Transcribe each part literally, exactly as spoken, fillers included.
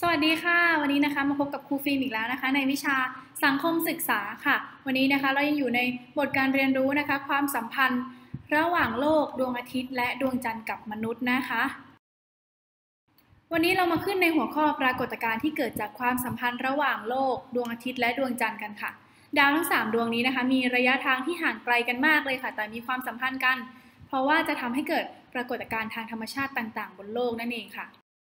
สวัสดีค่ะวันนี้นะคะมาพบกับครูฟิล์มอีกแล้วนะคะในวิชาสังคมศึกษาค่ะวันนี้นะคะเรายังอยู่ในบทการเรียนรู้นะคะความสัมพันธ์ระหว่างโลกดวงอาทิตย์และดวงจันทร์กับมนุษย์นะคะวันนี้เรามาขึ้นในหัวข้อปรากฏการณ์ที่เกิดจากความสัมพันธ์ระหว่างโลกดวงอาทิตย์และดวงจันทร์กันค่ะดาวทั้งสามดวงนี้นะคะมีระยะทางที่ห่างไกลกันมากเลยค่ะแต่มีความสัมพันธ์กันเพราะว่าจะทำให้เกิดปรากฏการณ์ทางธรรมชาติต่างๆบนโลกนั่นเองค่ะ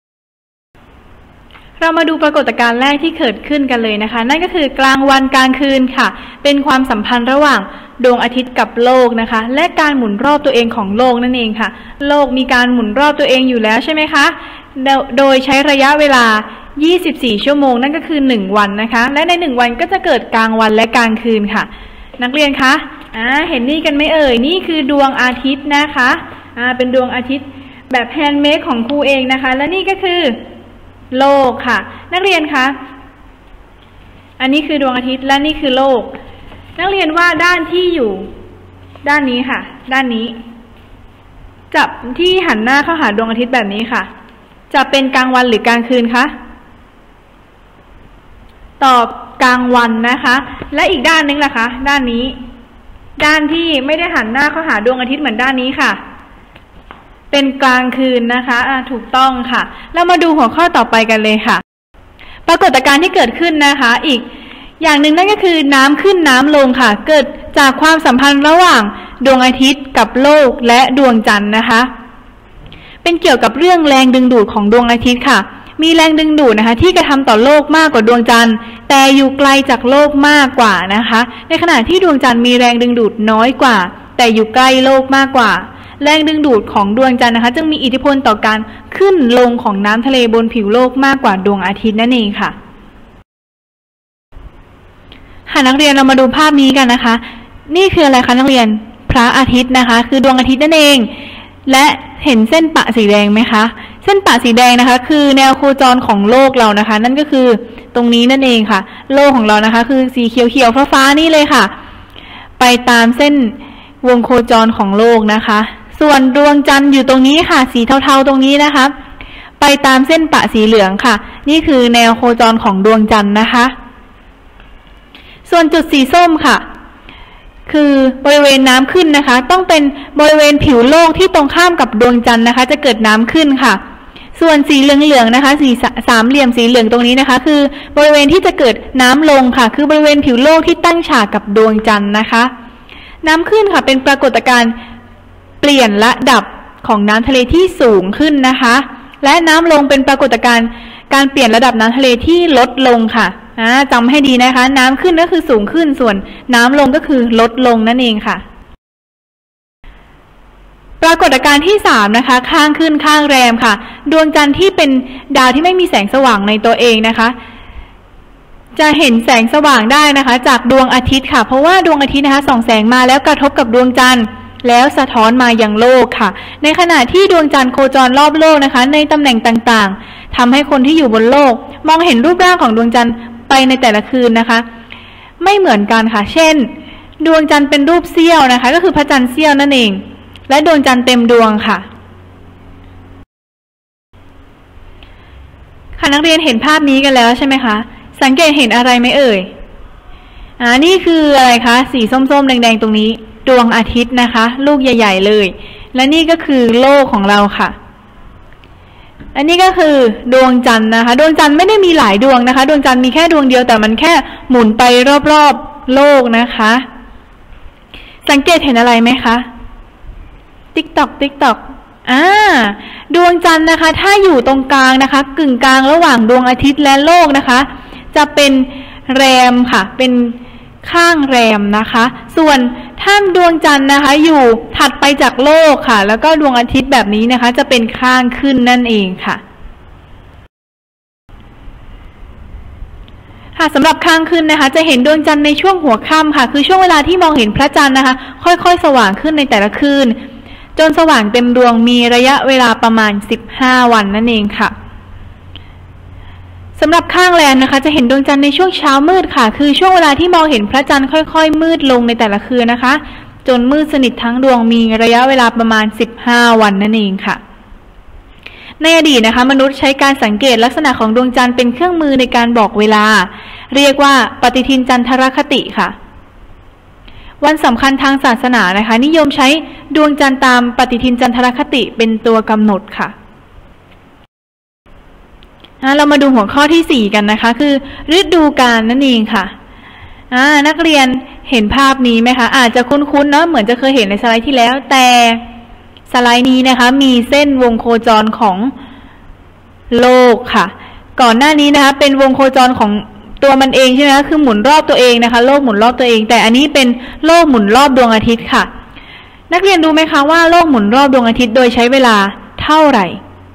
เรามาดูปรากฏการณ์แรกที่เกิดขึ้นกันเลยนะคะนั่นก็คือกลางวันกลางคืนค่ะเป็นความสัมพันธ์ระหว่างดวงอาทิตย์กับโลกนะคะและการหมุนรอบตัวเองของโลกนั่นเองค่ะโลกมีการหมุนรอบตัวเองอยู่แล้วใช่ไหมคะโดยใช้ระยะเวลายี่สิบสี่ชั่วโมงนั่นก็คือหนึ่งวันนะคะและในหนึ่งวันก็จะเกิดกลางวันและกลางคืนค่ะนักเรียนคะอ่าเห็นนี่กันไหมเอ่ยนี่คือดวงอาทิตย์นะคะอ่าเป็นดวงอาทิตย์แบบแฮนด์เมดของครูเองนะคะและนี่ก็คือโลกค่ะนักเรียนคะอันนี้คือดวงอาทิตย์และนี่คือโลกนักเรียนว่าด้านที่อยู่ด้านนี้ค่ะด้านนี้จับที่หันหน้าเข้าหาดวงอาทิตย์แบบนี้ค่ะจะเป็นกลางวันหรือกลางคืนคะตอบกลางวันนะคะและอีกด้านนึงล่ะคะด้านนี้ด้านที่ไม่ได้หันหน้าเข้าหาดวงอาทิตย์เหมือนด้านนี้ค่ะเป็นกลางคืนนะคะอ่าถูกต้องค่ะเรามาดูหัวข้อต่อไปกันเลยค่ะปรากฏการณ์ที่เกิดขึ้นนะคะอีกอย่างหนึ่งนั่นก็คือน้ำขึ้นน้ำลงค่ะเกิดจากความสัมพันธ์ระหว่างดวงอาทิตย์กับโลกและดวงจันทร์นะคะเป็นเกี่ยวกับเรื่องแรงดึงดูดของดวงอาทิตย์ค่ะมีแรงดึงดูดนะคะที่กระทำต่อโลกมากกว่าดวงจันทร์แต่อยู่ไกลจากโลกมากกว่านะคะในขณะที่ดวงจันทร์มีแรงดึงดูดน้อยกว่าแต่อยู่ใกล้โลกมากกว่าแรงดึงดูดของดวงจันทร์นะคะจึงมีอิทธิพลต่อการขึ้นลงของน้ำทะเลบนผิวโลกมากกว่าดวงอาทิตย์นั่นเองค่ะค่ะนักเรียนเรามาดูภาพนี้กันนะคะนี่คืออะไรคะนักเรียนพระอาทิตย์นะคะคือดวงอาทิตย์นั่นเองและเห็นเส้นปะสีแดงไหมคะเส้นปะสีแดงนะคะคือแนวโคจรของโลกเรานะคะนั่นก็คือตรงนี้นั่นเองค่ะโลกของเรานะคะคือสีเขียวๆฟ้าๆนี่เลยค่ะไปตามเส้นวงโคจรของโลกนะคะส่วนดวงจันทร์อยู่ตรงนี้ค่ะสีเทาๆตรงนี้นะคะไปตามเส้นปะสีเหลืองค่ะนี่คือแนวโคจรของดวงจันทร์นะคะส่วนจุดสีส้มค่ะคือบริเวณน้ำขึ้นนะคะต้องเป็นบริเวณผิวโลกที่ตรงข้ามกับดวงจันทร์นะคะจะเกิดน้ำขึ้นค่ะส่วนสีเหลืองๆนะคะสีสามเหลี่ยมสีเหลืองตรงนี้นะคะคือบริเวณที่จะเกิดน้ำลงค่ะคือบริเวณผิวโลกที่ตั้งฉากกับดวงจันทร์นะคะน้ำขึ้นค่ะเป็นปรากฏการณ์เปลี่ยนระดับของน้ำทะเลที่สูงขึ้นนะคะและน้ำลงเป็นปรากฏการณ์การเปลี่ยนระดับน้ำทะเลที่ลดลงค่ะจำให้ดีนะคะน้ำขึ้นก็คือสูงขึ้นส่วนน้ำลงก็คือลดลงนั่นเองค่ะปรากฏการณ์ที่สามนะคะข้างขึ้นข้างแรมค่ะดวงจันทร์ที่เป็นดาวที่ไม่มีแสงสว่างในตัวเองนะคะจะเห็นแสงสว่างได้นะคะจากดวงอาทิตย์ค่ะเพราะว่าดวงอาทิตย์นะคะส่องแสงมาแล้วกระทบกับดวงจันทร์แล้วสะท้อนมายังโลกค่ะในขณะที่ดวงจันทร์โคจรรอบโลกนะคะในตำแหน่งต่างๆทำให้คนที่อยู่บนโลกมองเห็นรูปร่างของดวงจันทร์ไปในแต่ละคืนนะคะไม่เหมือนกันค่ะเช่นดวงจันทร์เป็นรูปเสี้ยวนะคะก็คือพระจันทร์เสี้ยวนั่นเองและดวงจันทร์เต็มดวงค่ะค่ะนักเรียนเห็นภาพนี้กันแล้วใช่ไหมคะสังเกตเห็นอะไรไหมเอ่ยอ่านี่คืออะไรคะสีส้มๆแดงๆตรงนี้ดวงอาทิตย์นะคะลูกใหญ่ๆเลยและนี่ก็คือโลกของเราค่ะอันนี้ก็คือดวงจันทร์นะคะดวงจันทร์ไม่ได้มีหลายดวงนะคะดวงจันทร์มีแค่ดวงเดียวแต่มันแค่หมุนไปรอบๆโลกนะคะสังเกตเห็นอะไรไหมคะติ๊กตอกติ๊กตอกอ่าดวงจันทร์นะคะถ้าอยู่ตรงกลางนะคะกึ่งกลางระหว่างดวงอาทิตย์และโลกนะคะจะเป็นแรมค่ะเป็นข้างแรมนะคะส่วนถ้าดวงจันทร์นะคะอยู่ถัดไปจากโลกค่ะแล้วก็ดวงอาทิตย์แบบนี้นะคะจะเป็นข้างขึ้นนั่นเองค่ะค่ะสำหรับข้างขึ้นนะคะจะเห็นดวงจันทร์ในช่วงหัวค่ำค่ะคือช่วงเวลาที่มองเห็นพระจันทร์นะคะค่อยๆสว่างขึ้นในแต่ละคืนจนสว่างเต็มดวงมีระยะเวลาประมาณสิบห้าวันนั่นเองค่ะสำหรับข้างแรมนะคะจะเห็นดวงจันทร์ในช่วงเช้ามืดค่ะคือช่วงเวลาที่มองเห็นพระจันทร์ค่อยๆมืดลงในแต่ละคืนนะคะจนมืดสนิททั้งดวงมีระยะเวลาประมาณสิบห้าวันนั่นเองค่ะในอดีตนะคะมนุษย์ใช้การสังเกตลักษณะของดวงจันทร์เป็นเครื่องมือในการบอกเวลาเรียกว่าปฏิทินจันทรคติค่ะวันสำคัญทางศาสนานะคะนิยมใช้ดวงจันทร์ตามปฏิทินจันทรคติเป็นตัวกำหนดค่ะเรามาดูหัวข้อที่สี่กันนะคะคือฤดูกาลนั่นเองค่ะนักเรียนเห็นภาพนี้ไหมคะอาจจะคุ้นๆเนาะเหมือนจะเคยเห็นในสไลด์ที่แล้วแต่สไลด์นี้นะคะมีเส้นวงโคจรของโลกค่ะก่อนหน้านี้นะคะเป็นวงโคจรของตัวมันเองใช่ไหมคะคือหมุนรอบตัวเองนะคะโลกหมุนรอบตัวเองแต่อันนี้เป็นโลกหมุนรอบดวงอาทิตย์ค่ะนักเรียนรู้ไหมคะว่าโลกหมุนรอบดวงอาทิตย์โดยใช้เวลาเท่าไหร่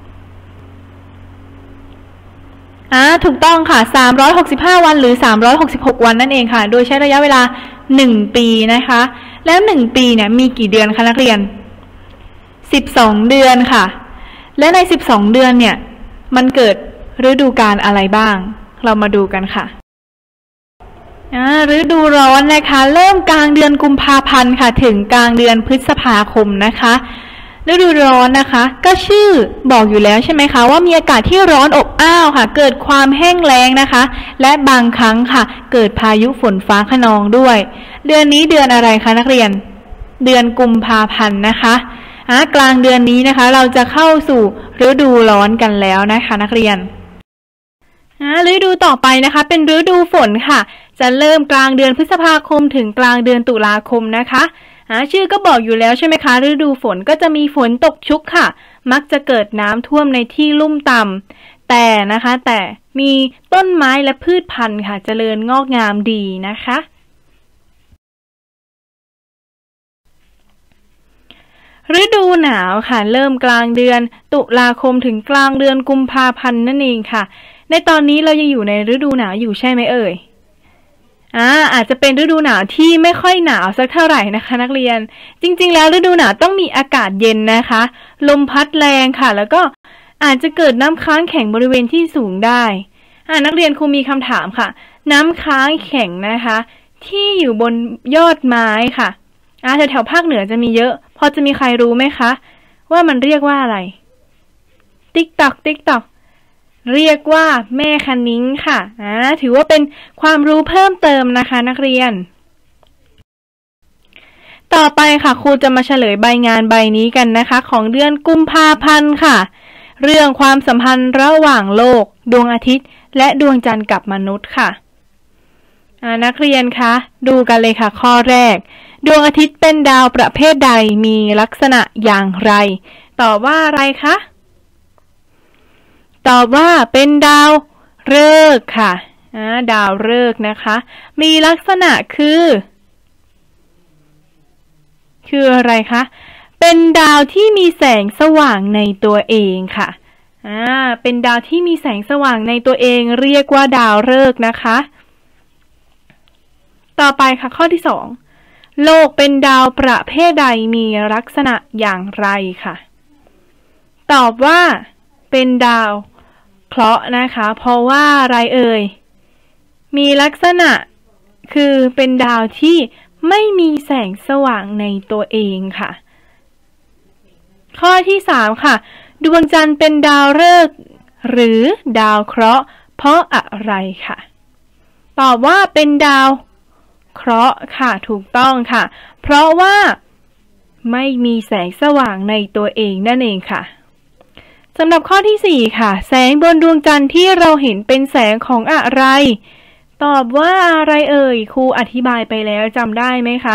อ่าถูกต้องค่ะสามร้อยหกสิบห้าวันหรือสามร้อยหกสิบหกวันนั่นเองค่ะโดยใช้ระยะเวลาหนึ่งปีนะคะแล้วหนึ่งปีเนี่ยมีกี่เดือนคะนักเรียนสิบสองเดือนค่ะและในสิบสองเดือนเนี่ยมันเกิดฤดูกาลอะไรบ้างเรามาดูกันค่ะอ่าฤดูร้อนนะคะเริ่มกลางเดือนกุมภาพันธ์ค่ะถึงกลางเดือนพฤษภาคมนะคะฤดูร้อนนะคะก็ชื่อบอกอยู่แล้วใช่ไหมคะว่ามีอากาศที่ร้อนอบอ้าวค่ะเกิดความแห้งแล้งนะคะและบางครั้งค่ะเกิดพายุฝนฟ้าคะนองด้วยเดือนนี้เดือนอะไรคะนักเรียนเดือนกุมภาพันธ์นะคะอ่ากลางเดือนนี้นะคะเราจะเข้าสู่ฤดูร้อนกันแล้วนะคะนักเรียนอ่าฤดูต่อไปนะคะเป็นฤดูฝนค่ะจะเริ่มกลางเดือนพฤษภาคมถึงกลางเดือนตุลาคมนะคะชื่อก็บอกอยู่แล้วใช่ไหมคะฤดูฝนก็จะมีฝนตกชุกค่ะมักจะเกิดน้ำท่วมในที่ลุ่มต่ำแต่นะคะแต่มีต้นไม้และพืชพันธุ์ค่ะเจริญงอกงามดีนะคะฤดูหนาวค่ะเริ่มกลางเดือนตุลาคมถึงกลางเดือนกุมภาพันธ์นั่นเองค่ะในตอนนี้เรายังอยู่ในฤดูหนาวอยู่ใช่ไหมเอ่ยอ่าอาจจะเป็นฤดูหนาวที่ไม่ค่อยหนาวสักเท่าไหร่นะคะนักเรียนจริงๆแล้วฤดูหนาวต้องมีอากาศเย็นนะคะลมพัดแรงค่ะแล้วก็อาจจะเกิดน้ำค้างแข็งบริเวณที่สูงได้อ่านักเรียนครูมีคำถามค่ะน้ำค้างแข็งนะคะที่อยู่บนยอดไม้ค่ะอ่าแถวๆภาคเหนือจะมีเยอะพอจะมีใครรู้ไหมคะว่ามันเรียกว่าอะไรติ๊กตอกติ๊กตอกเรียกว่าแม่คะนิ้งค่ะอ่าถือว่าเป็นความรู้เพิ่มเติมนะคะนักเรียนต่อไปค่ะครูจะมาเฉลยใบงานใบนี้กันนะคะของเดือนกุมภาพันธ์ค่ะเรื่องความสัมพันธ์ระหว่างโลกดวงอาทิตย์และดวงจันทร์กับมนุษย์ค่ะอ่านักเรียนคะดูกันเลยค่ะข้อแรกดวงอาทิตย์เป็นดาวประเภทใดมีลักษณะอย่างไรตอบว่าอะไรคะตอบว่าเป็นดาวฤกษ์ค่ะอ่าดาวฤกษ์นะคะมีลักษณะคือคืออะไรคะเป็นดาวที่มีแสงสว่างในตัวเองค่ะอ่าเป็นดาวที่มีแสงสว่างในตัวเองเรียกว่าดาวฤกษ์นะคะต่อไปค่ะข้อที่สองโลกเป็นดาวประเภทใดมีลักษณะอย่างไรค่ะตอบว่าเป็นดาวเคราะห์นะคะเพราะว่าอะไรเอ่ยมีลักษณะคือเป็นดาวที่ไม่มีแสงสว่างในตัวเองค่ะข้อที่สามค่ะดวงจันทร์เป็นดาวฤกษ์หรือดาวเคราะห์เพราะอะไรค่ะตอบว่าเป็นดาวเคราะห์ค่ะถูกต้องค่ะเพราะว่าไม่มีแสงสว่างในตัวเองนั่นเองค่ะสำหรับข้อที่สี่ค่ะแสงบนดวงจันทร์ที่เราเห็นเป็นแสงของอะไรตอบว่าอะไรเอ่ยครูอธิบายไปแล้วจำได้ไหมคะ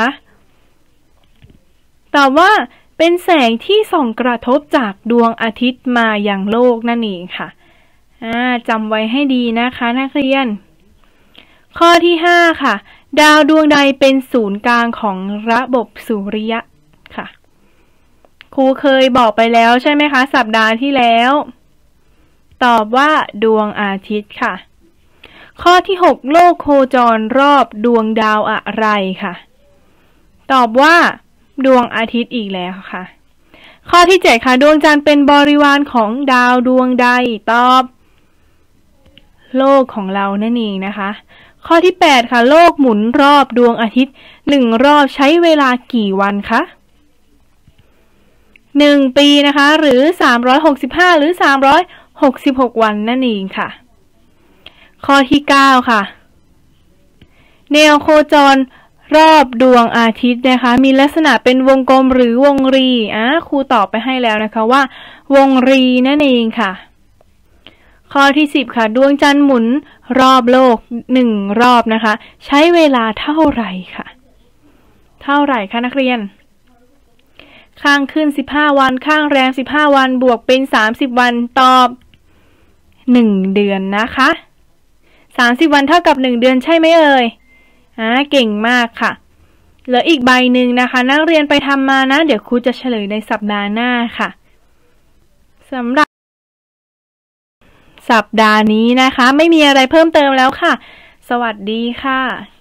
ตอบว่าเป็นแสงที่ส่องกระทบจากดวงอาทิตย์มายังโลกนั่นเองค่ะอ่าจำไว้ให้ดีนะคะนักเรียนข้อที่ห้าค่ะดาวดวงใดเป็นศูนย์กลางของระบบสุริยะค่ะครูเคยบอกไปแล้วใช่ไหมคะสัปดาห์ที่แล้วตอบว่าดวงอาทิตย์ค่ะข้อที่หกโลกโคจรรอบดวงดาวอะไรค่ะตอบว่าดวงอาทิตย์อีกแล้วค่ะข้อที่เจ็ดค่ะดวงจันทร์เป็นบริวารของดาวดวงใดตอบโลกของเรานั่นเองนะคะข้อที่แปดค่ะโลกหมุนรอบดวงอาทิตย์หนึ่งรอบใช้เวลากี่วันคะหนึ่งปีนะคะหรือสามร้อยหกสิบห้าหรือสามร้อยหกสิบหกวันนั่นเองค่ะข้อที่เก้าค่ะแนวโคจรรอบดวงอาทิตย์นะคะมีลักษณะเป็นวงกลมหรือวงรีอ่ะครูตอบไปให้แล้วนะคะว่าวงรีนั่นเองค่ะข้อที่สิบค่ะดวงจันทร์หมุนรอบโลกหนึ่งรอบนะคะใช้เวลาเท่าไหร่ค่ะเท่าไหร่คะนักเรียนข้างขึ้นสิบห้าวันข้างแรมสิบห้าวันบวกเป็นสามสิบวันตอบหนึ่งเดือนนะคะสามสิบวันเท่ากับหนึ่งเดือนใช่ไหมเอ่ยอ่าเก่งมากค่ะเหลืออีกใบหนึ่งนะคะนักเรียนไปทำมานะเดี๋ยวครูจะเฉลยในสัปดาห์หน้าค่ะสำหรับสัปดาห์นี้นะคะไม่มีอะไรเพิ่มเติมแล้วค่ะสวัสดีค่ะ